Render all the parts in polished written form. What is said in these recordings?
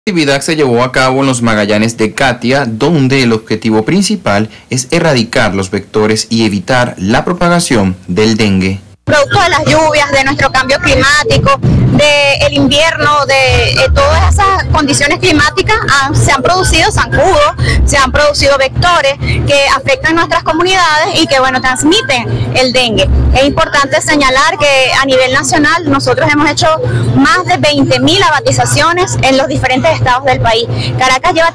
La actividad se llevó a cabo en los Magallanes de Catia, donde el objetivo principal es erradicar los vectores y evitar la propagación del dengue. Producto de las lluvias, de nuestro cambio climático, del invierno, de todas esas condiciones climáticas, se han producido zancudos, se han producido vectores que afectan nuestras comunidades y que, bueno, transmiten el dengue. Es importante señalar que a nivel nacional nosotros hemos hecho más de 20.000 abatizaciones en los diferentes estados del país. Caracas lleva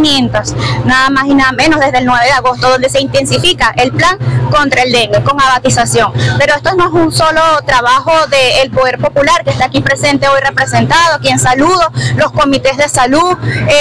3.500, nada más y nada menos, desde el 9 de agosto, donde se intensifica el plan contra el dengue con abatización. Pero esto no es un solo trabajo del Poder Popular que está aquí presente hoy representado, a quien saludo, los comités de salud,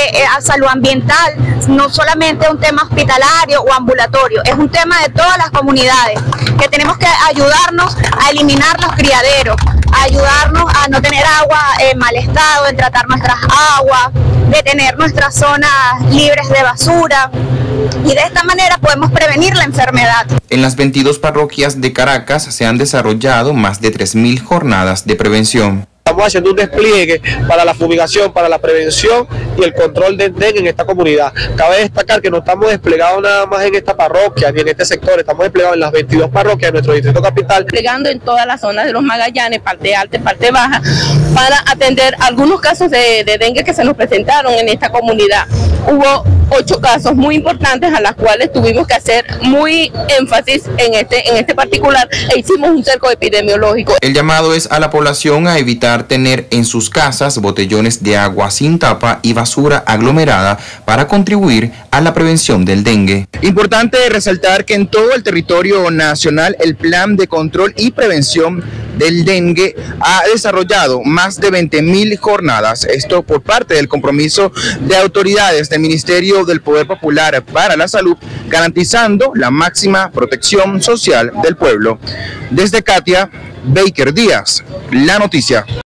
salud ambiental, no solamente un tema hospitalario o ambulatorio, es un tema de todas las comunidades, que tenemos que ayudarnos a eliminar los criaderos, a ayudarnos a no tener agua en mal estado, en tratar nuestras aguas, de tener nuestras zonas libres de basura, y de esta manera podemos prevenir la enfermedad. En las 22 parroquias de Caracas se han desarrollado más de 3.000 jornadas de prevención. Estamos haciendo un despliegue para la fumigación, para la prevención y el control del dengue en esta comunidad. Cabe destacar que no estamos desplegados nada más en esta parroquia ni en este sector, estamos desplegados en las 22 parroquias de nuestro distrito capital. Desplegando en todas las zonas de los Magallanes, parte alta y parte baja, para atender algunos casos de dengue que se nos presentaron en esta comunidad. Hubo 8 casos muy importantes a las cuales tuvimos que hacer muy énfasis en este particular e hicimos un cerco epidemiológico. El llamado es a la población a evitar tener en sus casas botellones de agua sin tapa y basura aglomerada para contribuir a la prevención del dengue. Importante resaltar que en todo el territorio nacional el plan de control y prevención del dengue ha desarrollado más de 20.000 jornadas, esto por parte del compromiso de autoridades del Ministerio del Poder Popular para la Salud, garantizando la máxima protección social del pueblo. Desde Catia, Baker Díaz, La Noticia.